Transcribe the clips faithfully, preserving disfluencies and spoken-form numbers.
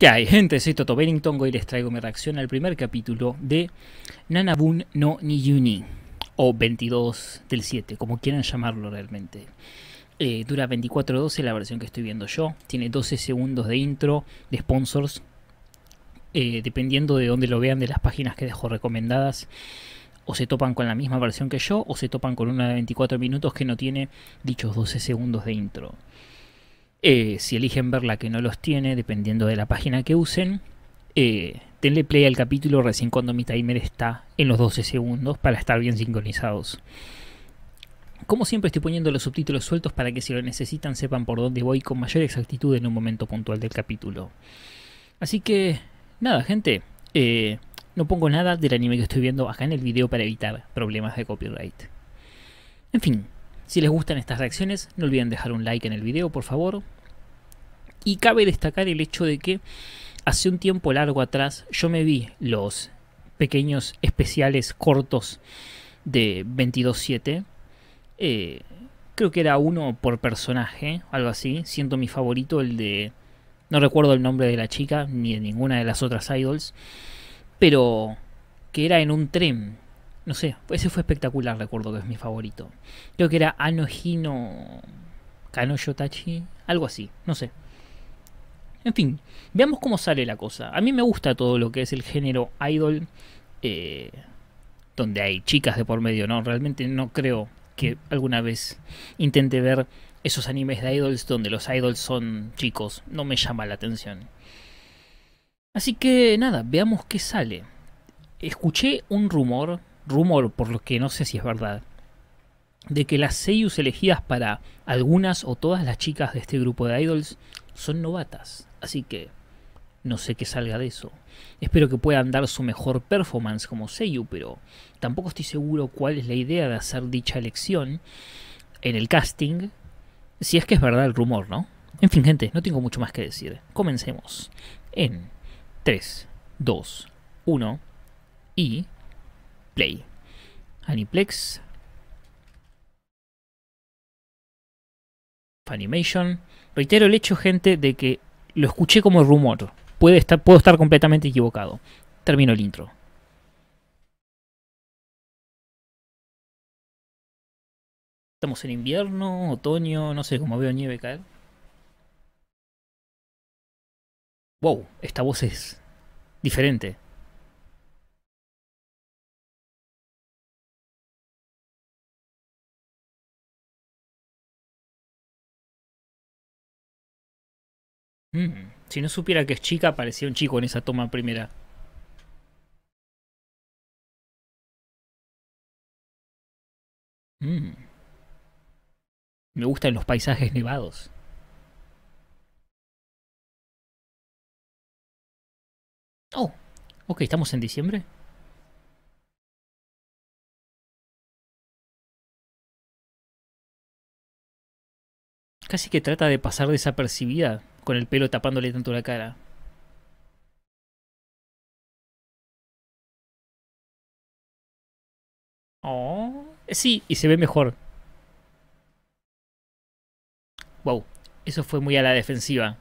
¿Qué hay, gente? Soy Toto Bennington. Hoy les traigo mi reacción al primer capítulo de Nanabun no Niyuni, o veintidós del siete, como quieran llamarlo realmente. Eh, dura veinticuatro doce la versión que estoy viendo yo. Tiene doce segundos de intro, de sponsors. Eh, dependiendo de dónde lo vean, de las páginas que dejo recomendadas, o se topan con la misma versión que yo, o se topan con una de veinticuatro minutos que no tiene dichos doce segundos de intro. Eh, si eligen ver la que no los tiene, dependiendo de la página que usen, eh, denle play al capítulo recién cuando mi timer está en los doce segundos para estar bien sincronizados. Como siempre, estoy poniendo los subtítulos sueltos para que si lo necesitan sepan por dónde voy con mayor exactitud en un momento puntual del capítulo. Así que, nada, gente, eh, no pongo nada del anime que estoy viendo acá en el video para evitar problemas de copyright. En fin, si les gustan estas reacciones, no olviden dejar un like en el video, por favor. Y cabe destacar el hecho de que hace un tiempo largo atrás yo me vi los pequeños especiales cortos de veintidós siete. Eh, creo que era uno por personaje, algo así. Siendo mi favorito el de... No recuerdo el nombre de la chica, ni de ninguna de las otras idols. Pero que era en un tren. No sé, ese fue espectacular, recuerdo que es mi favorito. Creo que era Anohino Kanoyotachi, algo así, no sé. En fin, veamos cómo sale la cosa. A mí me gusta todo lo que es el género idol, eh, donde hay chicas de por medio, ¿no? Realmente no creo que alguna vez intente ver esos animes de idols donde los idols son chicos. No me llama la atención. Así que nada, veamos qué sale. Escuché un rumor, rumor por lo que no sé si es verdad, de que las seiyus elegidas para algunas o todas las chicas de este grupo de idols son novatas. Así que no sé qué salga de eso. Espero que puedan dar su mejor performance como seiyu, pero tampoco estoy seguro cuál es la idea de hacer dicha elección en el casting, si es que es verdad el rumor, ¿no? En fin, gente, no tengo mucho más que decir. Comencemos en tres, dos, uno y play. Aniplex. Funimation. Reitero el hecho, gente, de que lo escuché como rumor. Puede estar, puedo estar completamente equivocado. Termino el intro. Estamos en invierno, otoño, no sé, como veo nieve caer. Wow, esta voz es diferente. Mm, si no supiera que es chica, parecía un chico en esa toma primera. Mm, me gustan los paisajes nevados. Oh, ok, estamos en diciembre. Casi que trata de pasar desapercibida, con el pelo tapándole tanto la cara. Oh, sí, y se ve mejor. Wow, eso fue muy a la defensiva.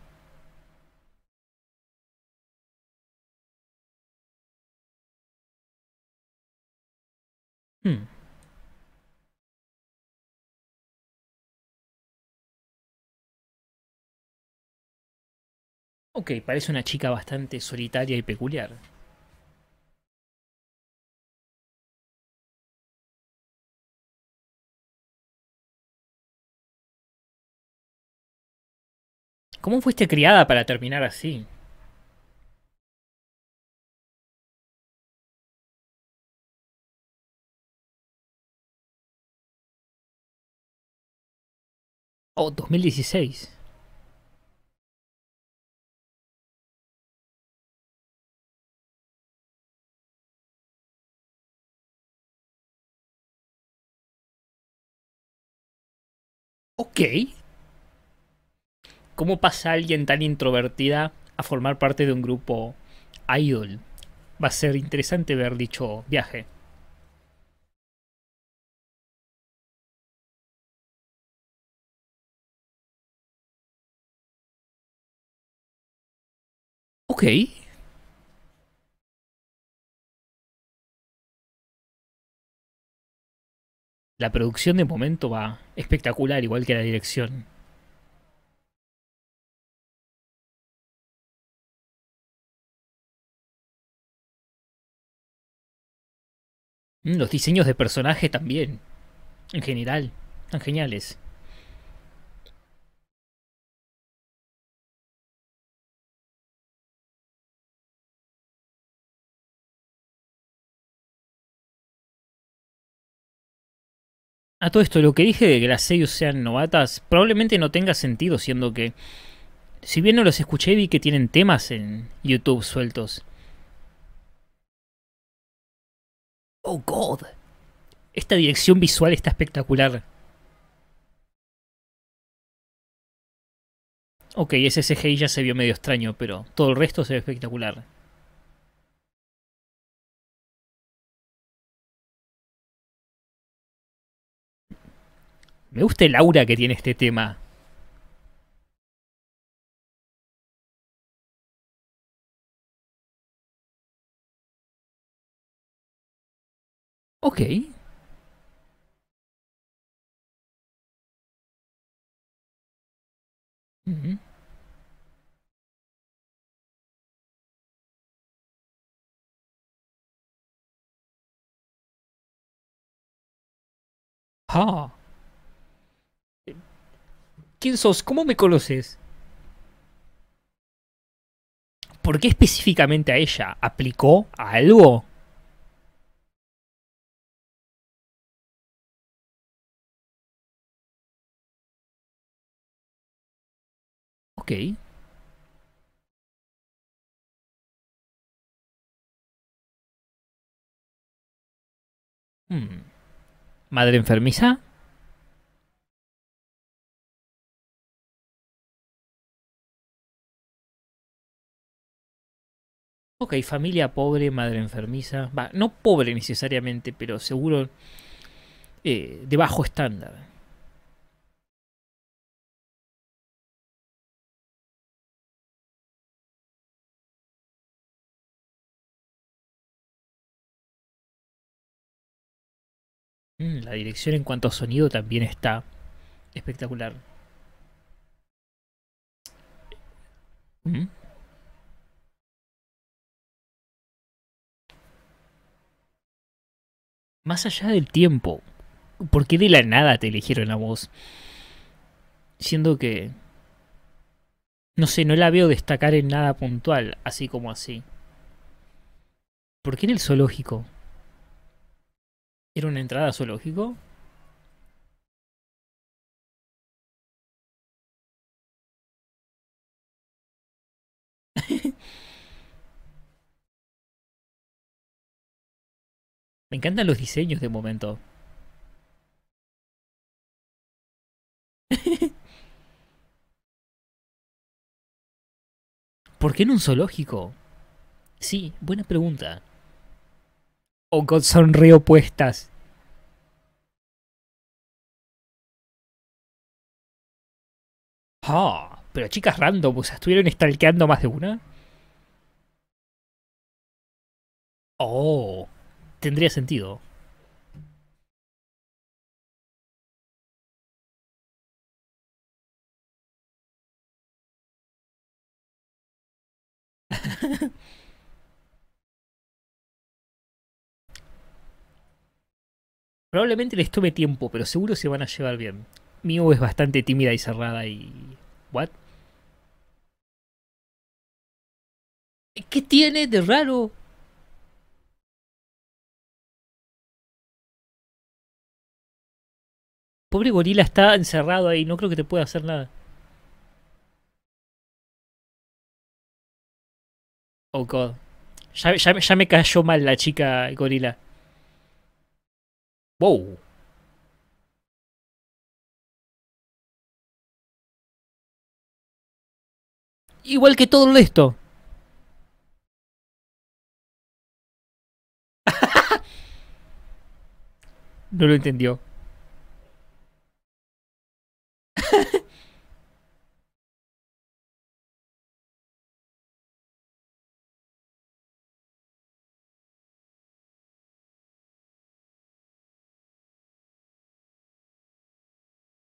Hmm. Ok, parece una chica bastante solitaria y peculiar. ¿Cómo fuiste criada para terminar así? Oh, dos mil dieciséis. Ok. ¿Cómo pasa alguien tan introvertida a formar parte de un grupo idol? Va a ser interesante ver dicho viaje. Ok, Ok. La producción de momento va espectacular, igual que la dirección. Mm, Los diseños de personaje también, en general, están geniales. A todo esto, lo que dije de que las seiyuu sean novatas, probablemente no tenga sentido, siendo que, si bien no los escuché, vi que tienen temas en YouTube sueltos. Oh God, esta dirección visual está espectacular. Ok, ese C G I ya se vio medio extraño, pero todo el resto se ve espectacular. Me gusta el aura que tiene este tema. Ok. Ujú. Ah, ¿quién sos? ¿Cómo me conoces? ¿Por qué específicamente a ella? ¿Aplicó a algo? Ok. Hmm. ¿Madre enfermiza? Ok, familia pobre, madre enfermiza. Va, no pobre necesariamente, pero seguro eh, de bajo estándar. Mm, la dirección en cuanto a sonido también está espectacular. Mm. Más allá del tiempo, ¿por qué de la nada te eligieron a vos? Siendo que, no sé, no la veo destacar en nada puntual, así como así. ¿Por qué en el zoológico? ¿Era una entrada a zoológico? Me encantan los diseños de momento. ¿Por qué en un zoológico? Sí, buena pregunta. O God son re opuestas. Ah, pero chicas random, o sea, ¿estuvieron stalkeando más de una? Oh, tendría sentido. Probablemente les tome tiempo, pero seguro se van a llevar bien. Miu es bastante tímida y cerrada y... ¿What? ¿Qué tiene de raro? Pobre gorila está encerrado ahí, no creo que te pueda hacer nada. Oh god. Ya, ya, ya me cayó mal la chica gorila. Wow. Igual que todo esto. No lo entendió.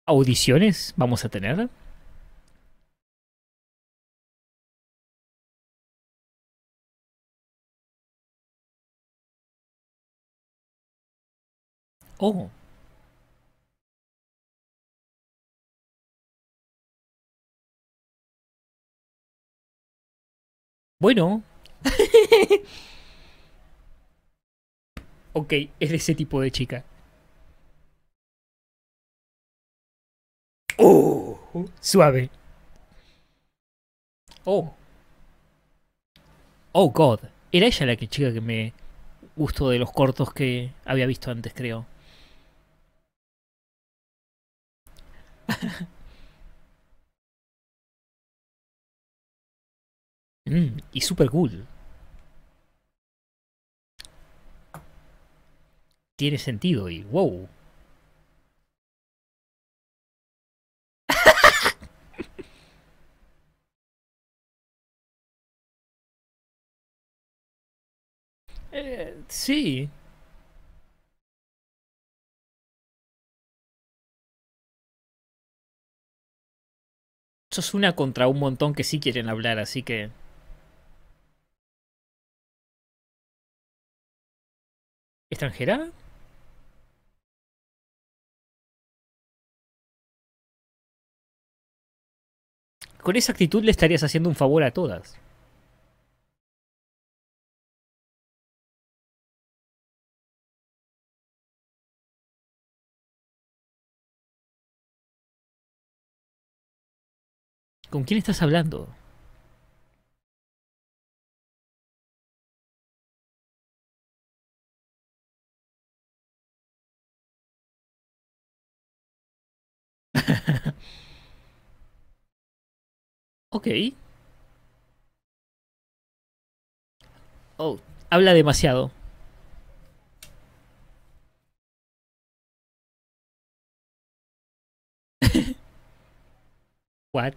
¿Audiciones vamos a tener? Oh, bueno. Ok, es de ese tipo de chica. Oh, suave. Oh, oh God. Era ella la que chica que me gustó de los cortos que había visto antes, creo. Mm, y super cool. Tiene sentido y wow. Eh, sí. Sos una contra un montón que sí quieren hablar, así que... ¿Extranjera? Con esa actitud le estarías haciendo un favor a todas. ¿Con quién estás hablando? Ok. Oh, habla demasiado. What?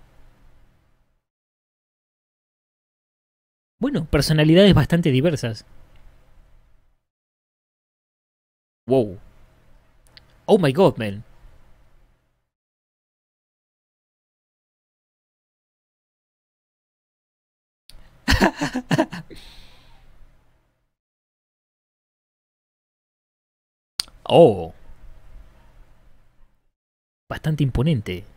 Bueno, personalidades bastante diversas. Wow. Oh my god, man. Oh, bastante imponente.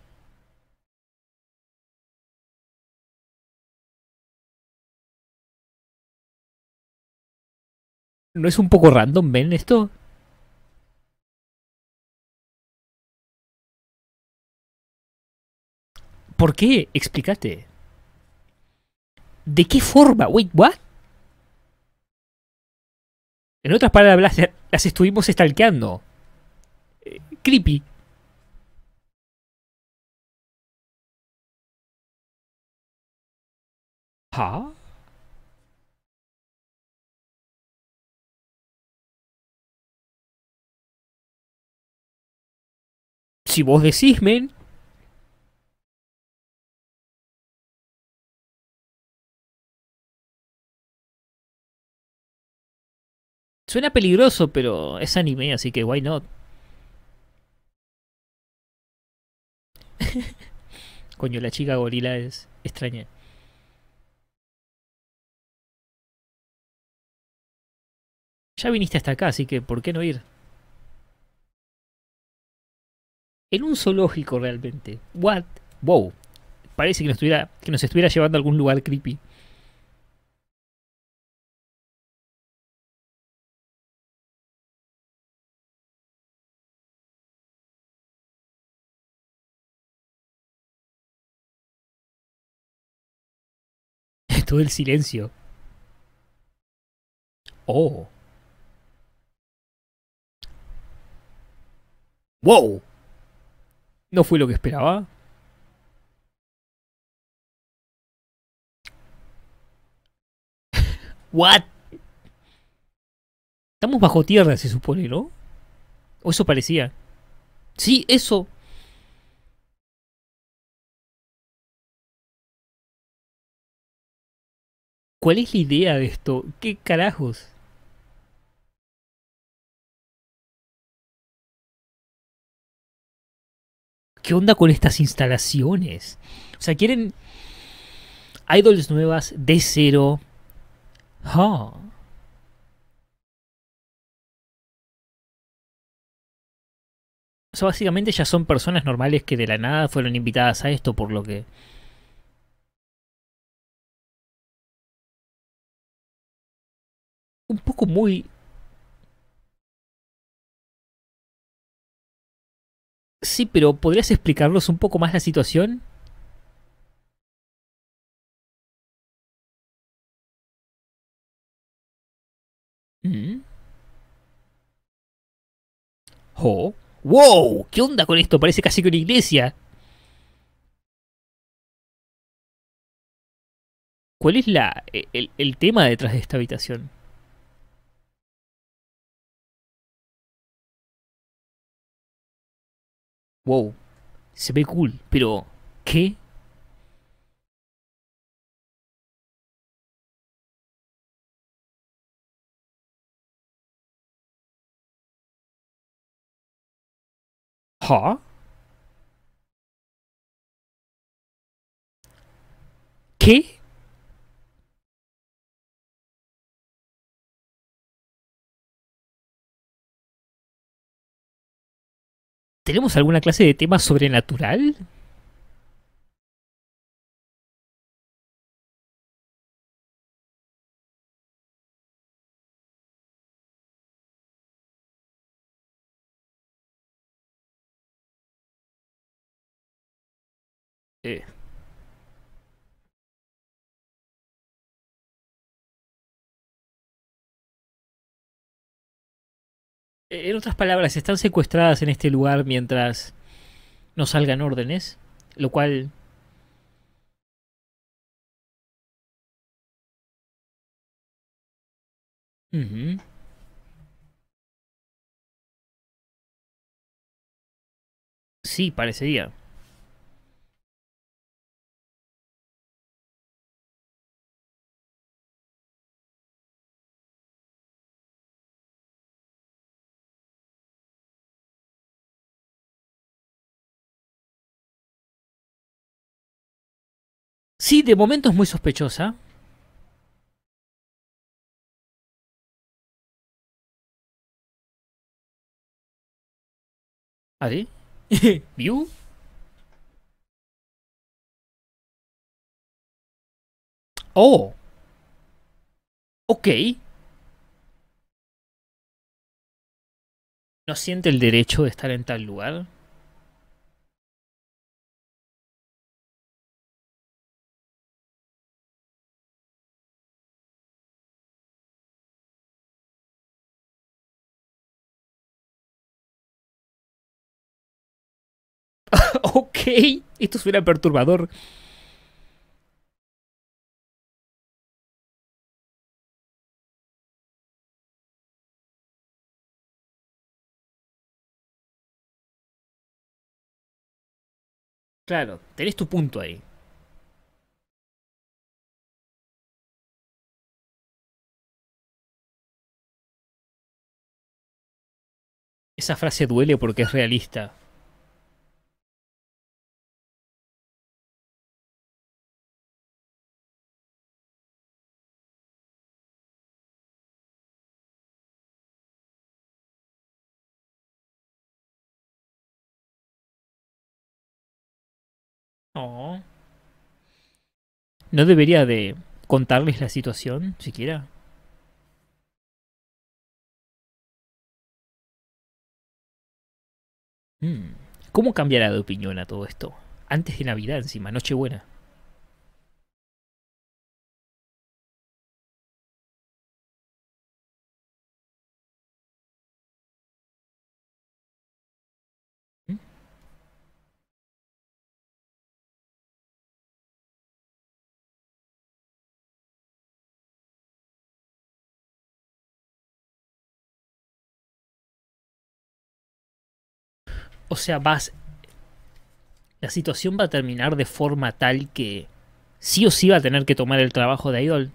¿No es un poco random, Ben, esto? ¿Por qué? Explícate. ¿De qué forma? Wait, what? En otras palabras, las estuvimos stalkeando. Creepy. ¿Ah? Si vos decís, men. Suena peligroso, pero es anime, así que why not? Coño, la chica gorila es extraña. Ya viniste hasta acá, así que ¿por qué no ir? En un zoológico realmente. What? Wow. Parece que nos estuviera, que nos estuviera llevando a algún lugar creepy. Todo el silencio. Oh. Wow. No fue lo que esperaba. What? Estamos bajo tierra, se supone, ¿no? O eso parecía. Sí, eso. ¿Cuál es la idea de esto? ¿Qué carajos? ¿Qué onda con estas instalaciones? O sea, quieren idols nuevas de cero. Ah. O sea, básicamente ya son personas normales que de la nada fueron invitadas a esto, por lo que... Un poco muy... Sí, pero ¿podrías explicarnos un poco más la situación? Mm. Oh. ¡Wow! ¿Qué onda con esto? Parece casi que una iglesia. ¿Cuál es la, el, el tema detrás de esta habitación? Wow, se ve cool, pero ¿qué? ¿Ah? ¿Qué? ¿Tenemos alguna clase de tema sobrenatural? Eh, en otras palabras, están secuestradas en este lugar mientras no salgan órdenes, lo cual... Ujú. Sí, parecería. Sí, de momento es muy sospechosa. ¿Ari? ¿View? Oh, ok. ¿No siente el derecho de estar en tal lugar? Ok, esto suena perturbador. Claro, tenés tu punto ahí. Esa frase duele porque es realista. Oh. ¿No debería de contarles la situación, siquiera? Mm. ¿Cómo cambiará de opinión a todo esto? Antes de Navidad encima, Nochebuena. ¿Mm? O sea, vas... La situación va a terminar de forma tal que sí o sí va a tener que tomar el trabajo de Idol.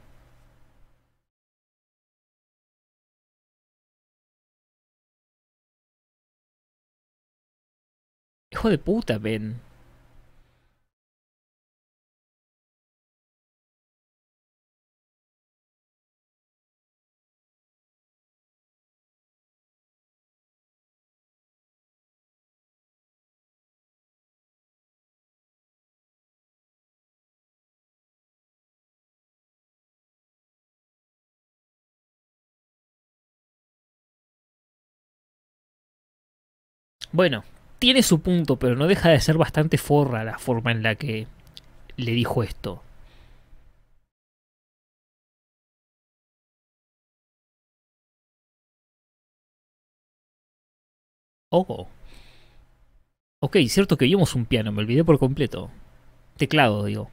Hijo de puta, Ben. Bueno, tiene su punto, pero no deja de ser bastante forra la forma en la que le dijo esto. Oh. Ok, cierto que vimos un piano, me olvidé por completo. Teclado, digo.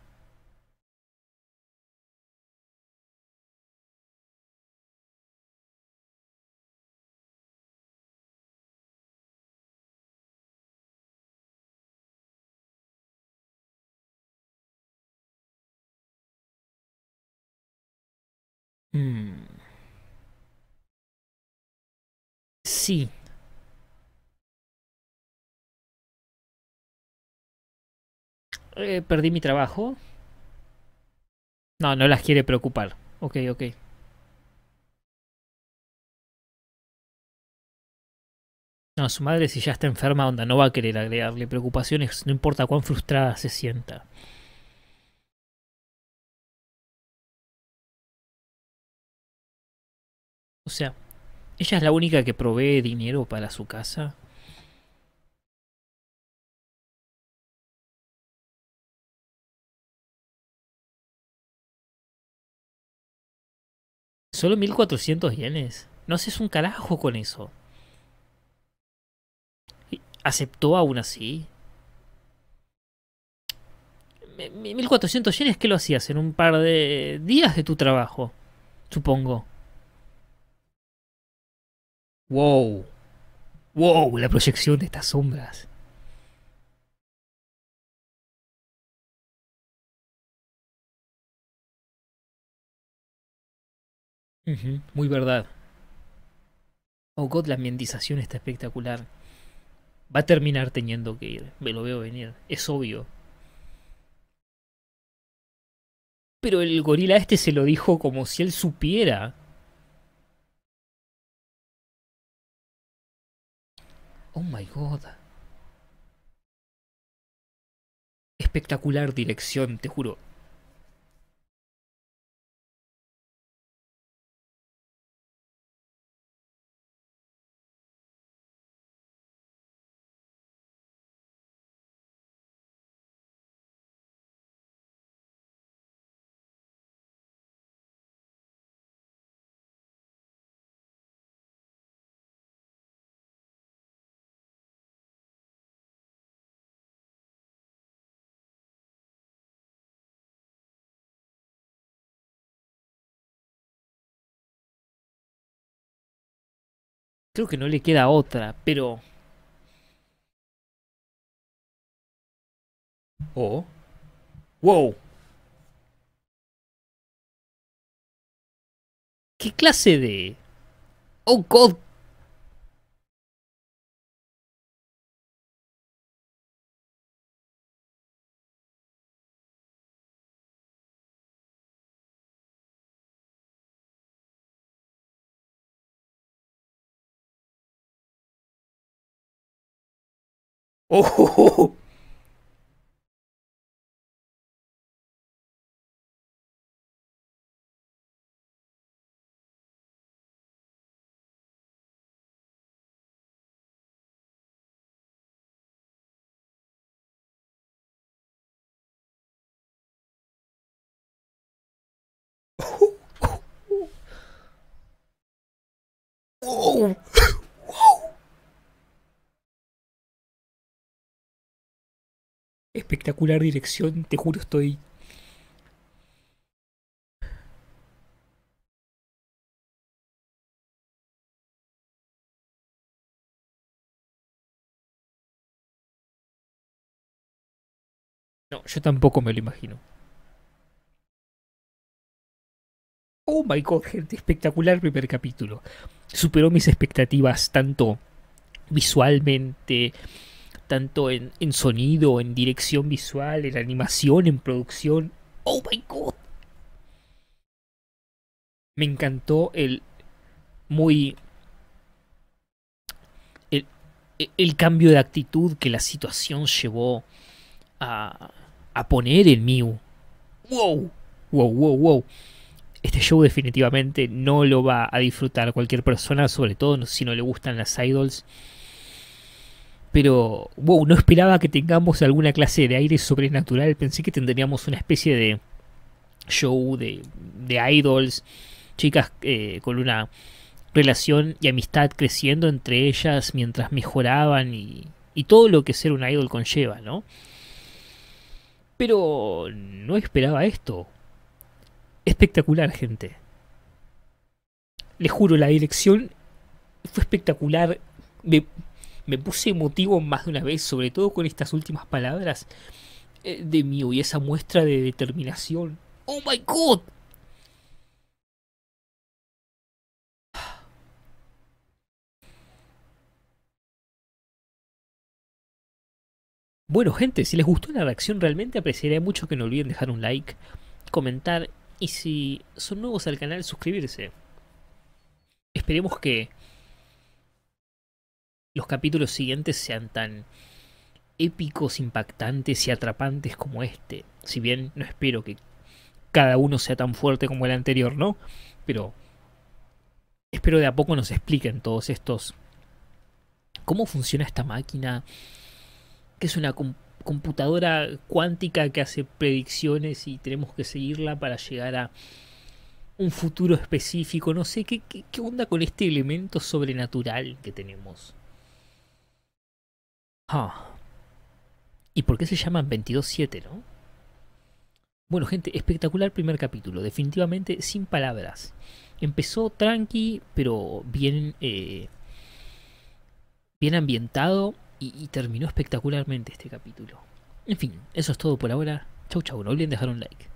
Hmm. Sí. Eh, perdí mi trabajo. No, no las quiere preocupar. Ok, ok. No, su madre si ya está enferma, onda, no va a querer agregarle preocupaciones, no importa cuán frustrada se sienta. O sea, ella es la única que provee dinero para su casa. Solo mil cuatrocientos yenes. No haces un carajo con eso. ¿Aceptó aún así? mil cuatrocientos yenes, ¿qué lo hacías? En un par de días de tu trabajo, supongo. Wow. Wow, la proyección de estas sombras. Ujú, muy verdad. Oh God, la ambientización está espectacular. Va a terminar teniendo que ir. Me lo veo venir. Es obvio. Pero el gorila este se lo dijo como si él supiera. Oh my God. Espectacular dirección, te juro. Creo que no le queda otra, pero... Oh. Wow. ¿Qué clase de... Oh God. Oh. Oh. Espectacular dirección, te juro estoy... No, yo tampoco me lo imagino. Oh my God, gente, espectacular primer capítulo. Superó mis expectativas tanto visualmente, tanto en, en sonido, en dirección visual, en animación, en producción. ¡Oh my god! Me encantó el muy... El, el cambio de actitud que la situación llevó a, a poner en Miu. ¡Wow! ¡Wow, wow, wow! Este show definitivamente no lo va a disfrutar cualquier persona, sobre todo si no le gustan las idols. Pero, wow, no esperaba que tengamos alguna clase de aire sobrenatural. Pensé que tendríamos una especie de show de, de idols, chicas eh, con una relación y amistad creciendo entre ellas mientras mejoraban y, y todo lo que ser un idol conlleva, ¿no? Pero no esperaba esto. Espectacular, gente. Les juro, la dirección fue espectacular. Me, me puse emotivo más de una vez, sobre todo con estas últimas palabras eh, de Miu y esa muestra de determinación. ¡Oh my god! Bueno, gente, si les gustó la reacción, realmente apreciaría mucho que no olviden dejar un like, comentar y si son nuevos al canal, suscribirse. Esperemos que los capítulos siguientes sean tan épicos, impactantes y atrapantes como este. Si bien no espero que cada uno sea tan fuerte como el anterior, ¿no? Pero espero de a poco nos expliquen todos estos... ¿Cómo funciona esta máquina? Que es una com computadora cuántica que hace predicciones y tenemos que seguirla para llegar a un futuro específico. No sé, ¿qué, qué, qué onda con este elemento sobrenatural que tenemos? Ah. ¿Y por qué se llaman veintidós siete, no? Bueno, gente, espectacular primer capítulo. Definitivamente sin palabras. Empezó tranqui, pero bien, eh, bien ambientado. Y, y terminó espectacularmente este capítulo. En fin, eso es todo por ahora. Chau chau, no olviden dejar un like.